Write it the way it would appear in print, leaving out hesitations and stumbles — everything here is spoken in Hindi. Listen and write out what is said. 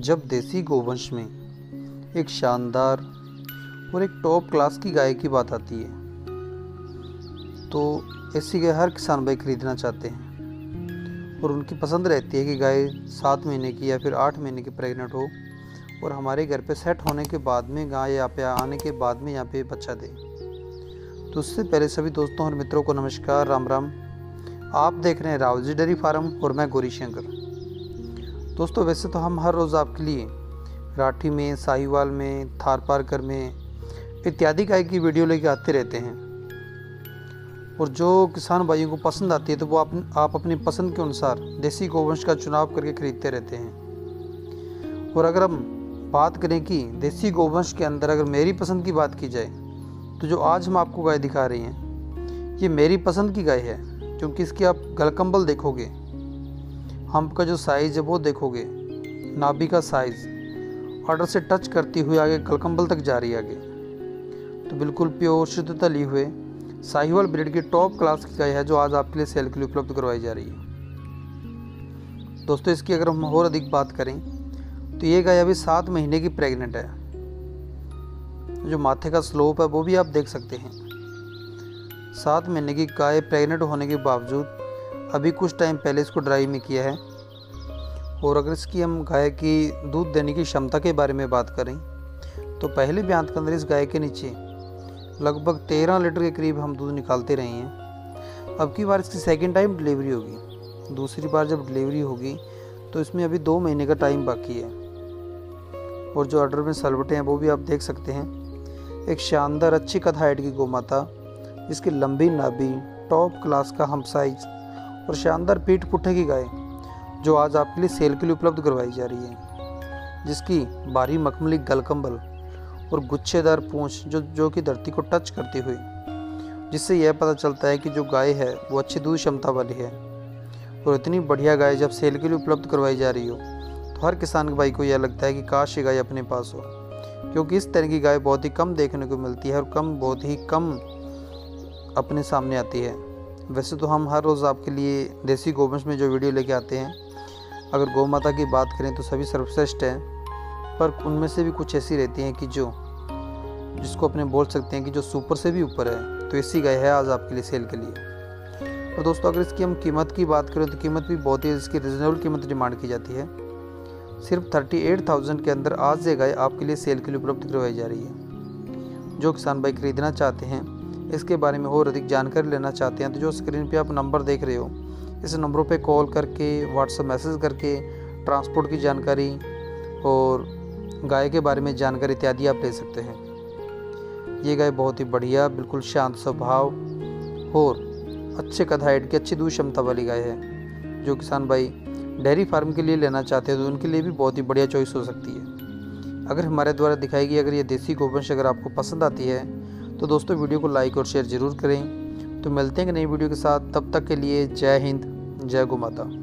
जब देसी गोवंश में एक शानदार और एक टॉप क्लास की गाय की बात आती है तो ऐसी गाय हर किसान भाई खरीदना चाहते हैं और उनकी पसंद रहती है कि गाय 7 महीने की या फिर 8 महीने की प्रेग्नेंट हो और हमारे घर पे सेट होने के बाद में गाय यहाँ पे आने के बाद में यहाँ पे बच्चा दे। तो उससे पहले सभी दोस्तों और मित्रों को नमस्कार, राम राम। आप देख रहे हैं राहुल जी डेयरी फार्म और मैं गौरी शंकर। दोस्तों वैसे तो हम हर रोज़ आपके लिए राठी में, साहिवाल में, थारपारकर में इत्यादि गाय की वीडियो लेके आते रहते हैं और जो किसान भाइयों को पसंद आती है तो वो आप अपनी पसंद के अनुसार देसी गोवंश का चुनाव करके खरीदते रहते हैं। और अगर हम बात करें कि देसी गोवंश के अंदर अगर मेरी पसंद की बात की जाए तो जो आज हम आपको गाय दिखा रहे हैं ये मेरी पसंद की गाय है, क्योंकि इसकी आप गलकंबल देखोगे, हम्प का जो साइज़ है वो देखोगे, नाभि का साइज़ ऑर्डर से टच करती हुई आगे गलकंबल तक जा रही है आगे, तो बिल्कुल प्योर शुद्धता लिए हुए साहिवाल ब्रीड की टॉप क्लास की गाय है जो आज आपके लिए सेल के लिए उपलब्ध करवाई जा रही है। दोस्तों इसकी अगर हम और अधिक बात करें तो ये गाय अभी 7 महीने की प्रेग्नेंट है। जो माथे का स्लोप है वो भी आप देख सकते हैं। 7 महीने की गाय प्रेग्नेंट होने के बावजूद अभी कुछ टाइम पहले इसको ड्राई में किया है। और अगर इसकी हम गाय की दूध देने की क्षमता के बारे में बात करें तो पहले ब्यांत के अंदर इस गाय के नीचे लगभग 13 लीटर के करीब हम दूध निकालते रहे हैं। अब की बार इसकी सेकेंड टाइम डिलीवरी होगी। दूसरी बार जब डिलीवरी होगी तो इसमें अभी 2 महीने का टाइम बाकी है। और जो ऑर्डर में सलवटें हैं वो भी आप देख सकते हैं। एक शानदार अच्छी कद हाइट की गौमाता जिसकी लंबी नाभि, टॉप क्लास का हम साइज और शानदार पीठ पुट्ठे की गाय जो आज आपके लिए सेल के लिए उपलब्ध करवाई जा रही है, जिसकी बारी मखमली गलकंबल और गुच्छेदार पूंछ जो कि धरती को टच करती हुई, जिससे यह पता चलता है कि जो गाय है वो अच्छी दूध क्षमता वाली है। और इतनी बढ़िया गाय जब सेल के लिए उपलब्ध करवाई जा रही हो तो हर किसान भाई को यह लगता है कि काश ये गाय अपने पास हो, क्योंकि इस तरह की गाय बहुत ही कम देखने को मिलती है और बहुत ही कम अपने सामने आती है। वैसे तो हम हर रोज़ आपके लिए देसी गोवंश में जो वीडियो लेके आते हैं, अगर गौ माता की बात करें तो सभी सर्वश्रेष्ठ हैं, पर उनमें से भी कुछ ऐसी रहती हैं कि जिसको अपने बोल सकते हैं कि जो सुपर से भी ऊपर है। तो ऐसी गाय है आज आपके लिए सेल के लिए। और दोस्तों अगर इसकी हम कीमत की बात करें तो कीमत भी बहुत ही इसकी रिजनेबल कीमत डिमांड की जाती है। सिर्फ 38,000 के अंदर आज ये गाय आपके लिए सेल के लिए उपलब्ध करवाई जा रही है। जो किसान भाई खरीदना चाहते हैं, इसके बारे में और अधिक जानकारी लेना चाहते हैं तो जो स्क्रीन पे आप नंबर देख रहे हो, इस नंबरों पे कॉल करके, व्हाट्सएप मैसेज करके ट्रांसपोर्ट की जानकारी और गाय के बारे में जानकारी इत्यादि आप ले सकते हैं। ये गाय बहुत ही बढ़िया, बिल्कुल शांत स्वभाव और अच्छे कद हाइट की, अच्छी दूध क्षमता वाली गाय है। जो किसान भाई डेयरी फार्म के लिए लेना चाहते हैं तो उनके लिए भी बहुत ही बढ़िया चॉइस हो सकती है। अगर हमारे द्वारा दिखाई गई अगर ये देसी गोवंश अगर आपको पसंद आती है तो दोस्तों वीडियो को लाइक और शेयर ज़रूर करें। तो मिलते हैं नई वीडियो के साथ, तब तक के लिए जय हिंद, जय गौ माता।